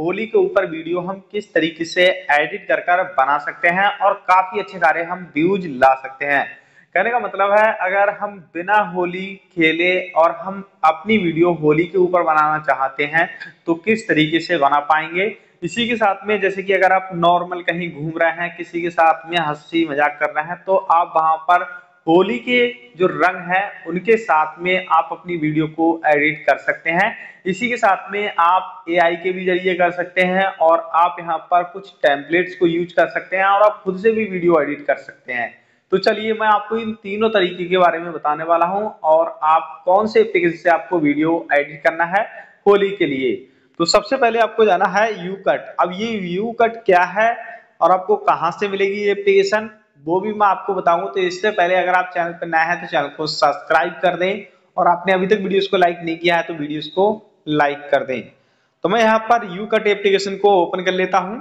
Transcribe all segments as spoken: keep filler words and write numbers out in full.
होली के ऊपर वीडियो हम किस तरीके से एडिट कर कर बना सकते हैं और काफी अच्छे सारे हम व्यूज ला सकते हैं। कहने का मतलब है अगर हम बिना होली खेले और हम अपनी वीडियो होली के ऊपर बनाना चाहते हैं तो किस तरीके से बना पाएंगे। इसी के साथ में जैसे कि अगर आप नॉर्मल कहीं घूम रहे हैं, किसी के साथ में हंसी मजाक कर रहे हैं, तो आप वहां पर होली के जो रंग है उनके साथ में आप अपनी वीडियो को एडिट कर सकते हैं। इसी के साथ में आप एआई के भी जरिए कर सकते हैं और आप यहाँ पर कुछ टेम्पलेट्स को यूज कर सकते हैं और आप खुद से भी वीडियो एडिट कर सकते हैं। तो चलिए मैं आपको इन तीनों तरीके के बारे में बताने वाला हूं और आप कौन से एप्लीकेशन से आपको वीडियो एडिट करना है होली के लिए। तो सबसे पहले आपको जाना है यूकट। अब ये यूकट क्या है और आपको कहां से मिलेगी ये एप्लीकेशन वो भी मैं आपको बताऊंगा। तो इससे पहले अगर आप चैनल पर नए हैं तो चैनल को सब्सक्राइब कर दें और आपने अभी तक वीडियोस को लाइक नहीं किया है तो वीडियोस को लाइक कर दें। तो मैं यहाँ पर यूकट एप्लीकेशन को ओपन कर लेता हूँ।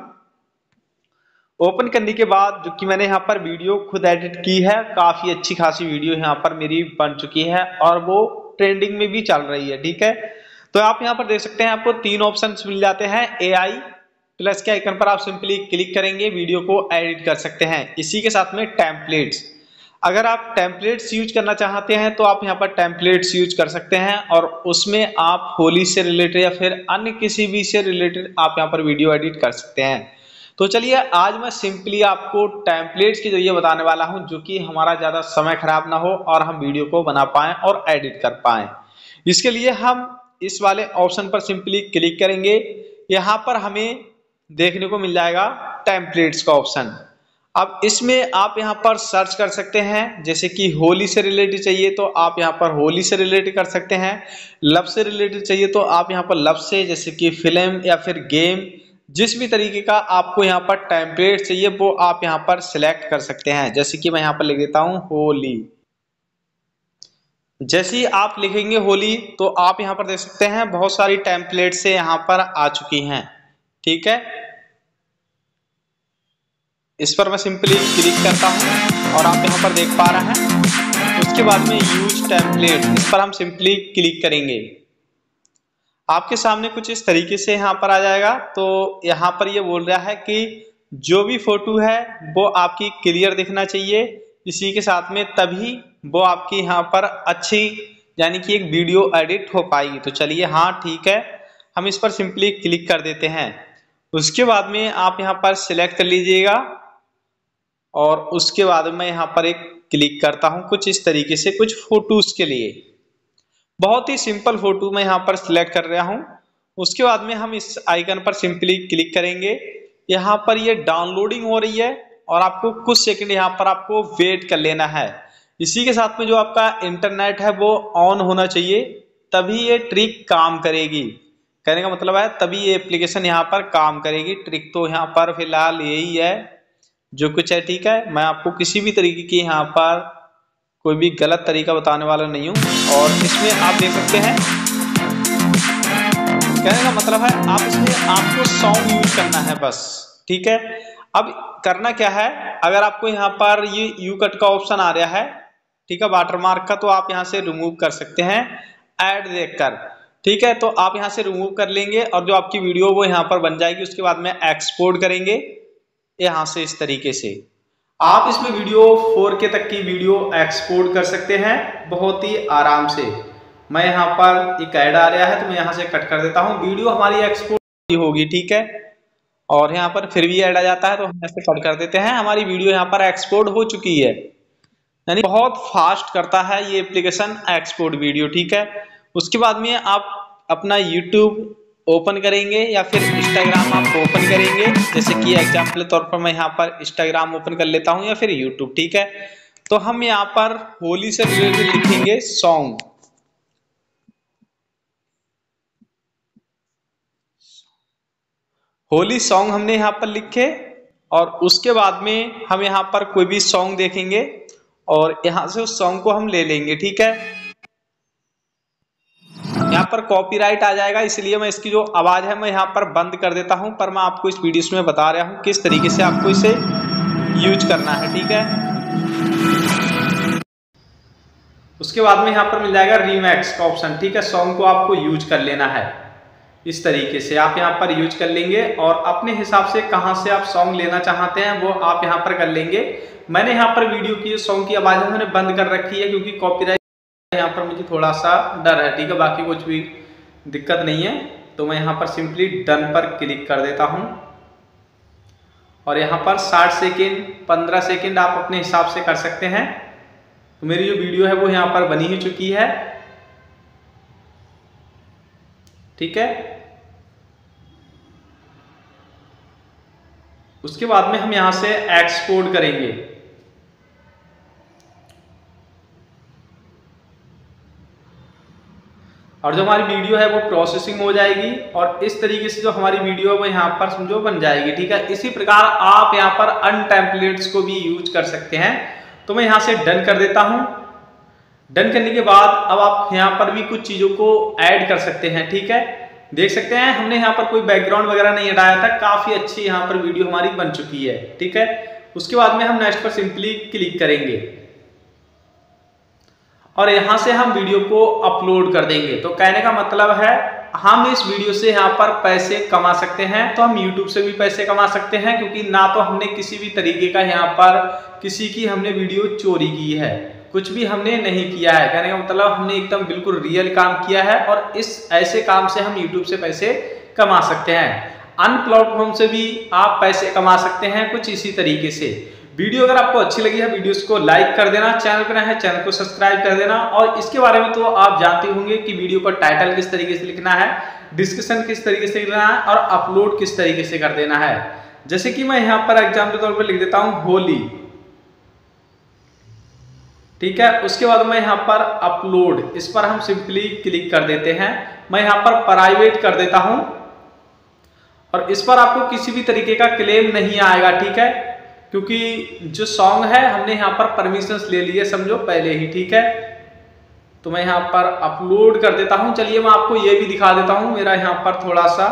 ओपन करने के बाद जो कि मैंने यहाँ पर वीडियो खुद एडिट की है, काफी अच्छी खासी वीडियो यहाँ पर मेरी बन चुकी है और वो ट्रेंडिंग में भी चल रही है। ठीक है, तो आप यहाँ पर देख सकते हैं आपको तीन ऑप्शन मिल जाते हैं। एआई प्लस के आइकन पर आप सिंपली क्लिक करेंगे, वीडियो को एडिट कर सकते हैं। इसी के साथ में टेम्पलेट्स, अगर आप टेम्पलेट्स यूज करना चाहते हैं तो आप यहाँ पर टेम्पलेट्स यूज कर सकते हैं और उसमें आप होली से रिलेटेड या फिर अन्य किसी भी से रिलेटेड आप यहाँ पर वीडियो एडिट कर सकते हैं। तो चलिए आज मैं सिंपली आपको टेम्पलेट्स के जरिए बताने वाला हूं जो कि हमारा ज्यादा समय खराब ना हो और हम वीडियो को बना पाएं और एडिट कर पाएं। इसके लिए हम इस वाले ऑप्शन पर सिंपली क्लिक करेंगे। यहाँ पर हमें देखने को मिल जाएगा टेम्पलेट्स का ऑप्शन। अब इसमें आप यहाँ पर सर्च कर सकते हैं, जैसे कि होली से रिलेटेड चाहिए तो आप यहाँ पर होली से रिलेटेड कर सकते हैं, लव से रिलेटेड चाहिए तो आप यहाँ पर लव से, जैसे कि फिल्म या फिर गेम, जिस भी तरीके का आपको यहाँ पर टेम्पलेट चाहिए वो आप यहाँ पर सिलेक्ट कर सकते हैं। जैसे कि मैं यहाँ पर लिख देता हूँ होली। जैसे ही आप लिखेंगे होली तो आप यहाँ पर देख सकते हैं बहुत सारी टेम्पलेट से यहाँ पर आ चुकी हैं। ठीक है, इस पर मैं सिंपली क्लिक करता हूं और आप यहाँ पर देख पा रहे हैं। उसके बाद में यूज टेम्पलेट, इस पर हम सिंपली क्लिक करेंगे। आपके सामने कुछ इस तरीके से यहाँ पर आ जाएगा। तो यहाँ पर ये बोल रहा है कि जो भी फोटो है वो आपकी क्लियर दिखना चाहिए, इसी के साथ में तभी वो आपकी यहाँ पर अच्छी यानी कि एक वीडियो एडिट हो पाएगी। तो चलिए हाँ ठीक है, हम इस पर सिंपली क्लिक कर देते हैं। उसके बाद में आप यहाँ पर सिलेक्ट कर लीजिएगा और उसके बाद मैं यहाँ पर एक क्लिक करता हूँ कुछ इस तरीके से कुछ फोटोज के लिए। बहुत ही सिंपल फोटो मैं यहाँ पर सिलेक्ट कर रहा हूँ। उसके बाद में हम इस आइकन पर सिंपली क्लिक करेंगे। यहाँ पर ये डाउनलोडिंग हो रही है और आपको कुछ सेकंड यहाँ पर आपको वेट कर लेना है। इसी के साथ में जो आपका इंटरनेट है वो ऑन होना चाहिए, तभी ये ट्रिक काम करेगी। कहने का मतलब है तभी ये एप्लीकेशन यहाँ पर काम करेगी। ट्रिक तो यहाँ पर फिलहाल यही है जो कुछ है। ठीक है, मैं आपको किसी भी तरीके की यहाँ पर कोई भी गलत तरीका बताने वाला नहीं हूँ। और इसमें आप देख सकते हैं, कहने का मतलब है आप इसमें आपको सॉन्ग यूज करना है बस। ठीक है, अब करना क्या है, अगर आपको यहाँ पर ये यूकट का ऑप्शन आ रहा है, ठीक है, वाटरमार्क का, तो आप यहाँ से रिमूव कर सकते हैं ऐड देखकर। ठीक है, तो आप यहाँ से रिमूव कर लेंगे और जो आपकी वीडियो वो यहाँ पर बन जाएगी। उसके बाद में एक्सपोर्ट करेंगे यहाँ से इस तरीके से। आप इसमें वीडियो फोर के तक की वीडियो एक्सपोर्ट कर सकते हैं बहुत ही आराम से। मैं यहाँ पर एक ऐड आ रहा है तो मैं यहाँ से कट कर देता हूँ, वीडियो हमारी एक्सपोर्ट होगी। ठीक है, और यहाँ पर फिर भी ऐड आ जाता है तो हम ऐसे कट कर देते हैं। हमारी वीडियो यहाँ पर एक्सपोर्ट हो चुकी है, यानी बहुत फास्ट करता है ये एप्लीकेशन एक्सपोर्ट वीडियो। ठीक है, उसके बाद में आप अपना यूट्यूब ओपन करेंगे या फिर इंस्टाग्राम आप ओपन करेंगे। जैसे कि एग्जाम्पल तौर पर मैं यहाँ पर इंस्टाग्राम ओपन कर लेता हूँ या फिर यूट्यूब। ठीक है, तो हम यहाँ पर होली से रिलेटेड लिखेंगे सॉन्ग। होली सॉन्ग हमने यहाँ पर लिखे और उसके बाद में हम यहाँ पर कोई भी सॉन्ग देखेंगे और यहाँ से उस सॉन्ग को हम ले लेंगे। ठीक है, यहाँ पर कॉपीराइट आ जाएगा, इसलिए मैं इसकी जो आवाज है मैं यहाँ पर बंद कर देता हूं। पर मैं आपको इस वीडियो में बता रहा हूं किस तरीके से आपको इसे यूज करना है। ठीक है, उसके बाद में यहाँ पर मिल जाएगा रीमैक्स का ऑप्शन। ठीक है, सॉन्ग को आपको यूज कर लेना है। इस तरीके से आप यहाँ पर यूज कर लेंगे और अपने हिसाब से कहाँ से आप सॉन्ग लेना चाहते हैं वो आप यहाँ पर कर लेंगे। मैंने यहाँ पर वीडियो की सॉन्ग की आवाज़ मैंने बंद कर रखी है क्योंकि कॉपीराइट यहाँ पर मुझे थोड़ा सा डर है, ठीक है, बाकी कुछ भी दिक्कत नहीं है। तो मैं यहाँ पर सिंपली डन पर क्लिक कर देता हूँ और यहाँ पर साठ सेकेंड पंद्रह सेकेंड आप अपने हिसाब से कर सकते हैं। तो मेरी जो वीडियो है वो यहाँ पर बनी ही चुकी है, ठीक है। उसके बाद में हम यहाँ से एक्सपोर्ट करेंगे। और जो हमारी वीडियो है वो प्रोसेसिंग हो जाएगी और इस तरीके से जो हमारी वीडियो है वो यहाँ पर समझो बन जाएगी, ठीक है। इसी प्रकार आप यहाँ पर अन टेम्पलेट्स को भी यूज कर सकते हैं। तो मैं यहाँ से डन कर देता हूँ। डन करने के बाद अब आप यहाँ पर भी कुछ चीजों को ऐड कर सकते हैं, ठीक है। देख सकते हैं हमने यहाँ पर कोई बैकग्राउंड वगैरह नहीं हटाया था, काफी अच्छी यहाँ पर वीडियो हमारी बन चुकी है, ठीक है। उसके बाद में हम नेक्स्ट पर सिंपली क्लिक करेंगे और यहाँ से हम वीडियो को अपलोड कर देंगे। तो कहने का मतलब है हम इस वीडियो से यहाँ पर पैसे कमा सकते हैं। तो हम यूट्यूब से भी पैसे कमा सकते हैं क्योंकि ना तो हमने किसी भी तरीके का यहाँ पर किसी की हमने वीडियो चोरी की है, कुछ भी हमने नहीं किया है। कहने का मतलब हमने एकदम बिल्कुल रियल काम किया है और इस ऐसे काम से हम यूट्यूब से पैसे कमा सकते हैं। अन प्लेटफॉर्म से भी आप पैसे कमा सकते हैं कुछ इसी तरीके से। वीडियो अगर आपको अच्छी लगी है वीडियोस को लाइक कर देना, चैनल पर नया है चैनल को सब्सक्राइब कर देना। और इसके बारे में तो आप जानते होंगे कि वीडियो का टाइटल किस तरीके से लिखना है, डिस्क्रिप्शन किस तरीके से लिखना है और अपलोड किस तरीके से कर देना है। जैसे कि मैं यहाँ पर एग्जाम्पल के तौर पर लिख देता हूँ होली, ठीक है। उसके बाद मैं यहाँ पर अपलोड, इस पर हम सिंपली क्लिक कर देते हैं। मैं यहाँ पर प्राइवेट कर देता हूँ और इस पर आपको किसी भी तरीके का क्लेम नहीं आएगा, ठीक है, क्योंकि जो सॉन्ग है हमने यहाँ पर परमिशंस ले लिए समझो पहले ही, ठीक है। तो मैं यहाँ पर अपलोड कर देता हूँ। चलिए मैं आपको ये भी दिखा देता हूँ। मेरा यहाँ पर थोड़ा सा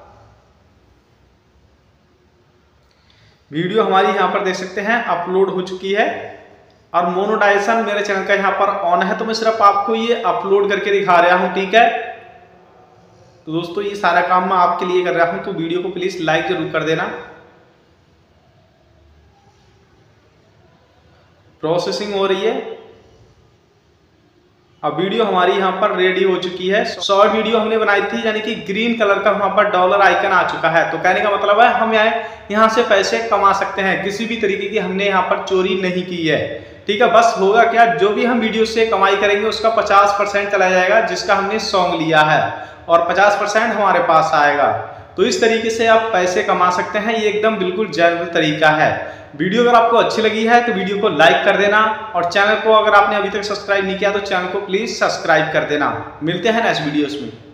वीडियो हमारी यहाँ पर देख सकते हैं अपलोड हो चुकी है और मोनेटाइजेशन मेरे चैनल का यहाँ पर ऑन है। तो मैं सिर्फ आपको ये अपलोड करके दिखा रहा हूँ, ठीक है। तो दोस्तों ये सारा काम मैं आपके लिए कर रहा हूँ, तो वीडियो को प्लीज लाइक जरूर कर देना। प्रोसेसिंग हो रही है। अब वीडियो हमारी यहाँ पर रेडी हो चुकी है। शॉर्ट वीडियो हमने बनाई थी, यानी कि ग्रीन कलर का वहां पर डॉलर आइकन आ चुका है। तो कहने का मतलब है हम यहाँ यहाँ से पैसे कमा सकते हैं, किसी भी तरीके की हमने यहाँ पर चोरी नहीं की है, ठीक है। बस होगा क्या, जो भी हम वीडियो से कमाई करेंगे उसका पचास परसेंट चला जाएगा जिसका हमने सॉन्ग लिया है और पचास परसेंट हमारे पास आएगा। तो इस तरीके से आप पैसे कमा सकते हैं। ये एकदम बिल्कुल जेन्युइन तरीका है। वीडियो अगर आपको अच्छी लगी है तो वीडियो को लाइक कर देना और चैनल को अगर आपने अभी तक सब्सक्राइब नहीं किया तो चैनल को प्लीज सब्सक्राइब कर देना। मिलते हैं नेक्स्ट वीडियोस में।